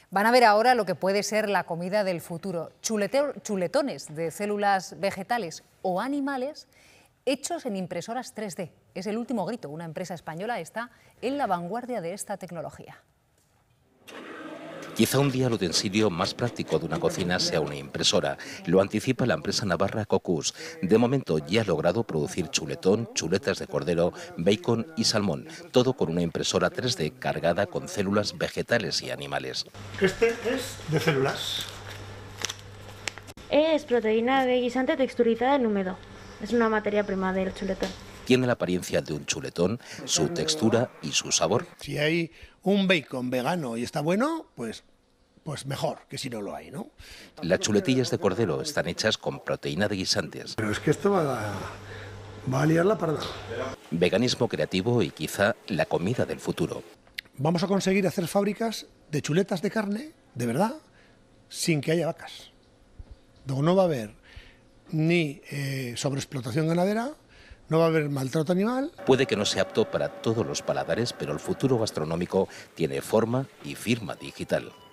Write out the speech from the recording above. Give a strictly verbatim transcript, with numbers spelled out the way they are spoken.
Van a ver ahora lo que puede ser la comida del futuro. Chulete- chuletones de células vegetales o animales hechos en impresoras tres D. Es el último grito. Una empresa española está en la vanguardia de esta tecnología. Quizá un día el utensilio más práctico de una cocina sea una impresora. Lo anticipa la empresa navarra Cocus. De momento ya ha logrado producir chuletón, chuletas de cordero, bacon y salmón. Todo con una impresora tres D cargada con células vegetales y animales. Este es de células. Es proteína de guisante texturizada en húmedo. Es una materia prima del chuletón. Tiene la apariencia de un chuletón, su textura y su sabor. Si hay un bacon vegano y está bueno, pues, pues mejor que si no lo hay, ¿no? Las chuletillas de cordero están hechas con proteína de guisantes. Pero es que esto va a, va a liar la parda. Veganismo creativo y quizá la comida del futuro. Vamos a conseguir hacer fábricas de chuletas de carne, de verdad, sin que haya vacas. Luego no va a haber ni eh, sobreexplotación ganadera, no va a haber maltrato animal. Puede que no sea apto para todos los paladares, pero el futuro gastronómico tiene forma y firma digital.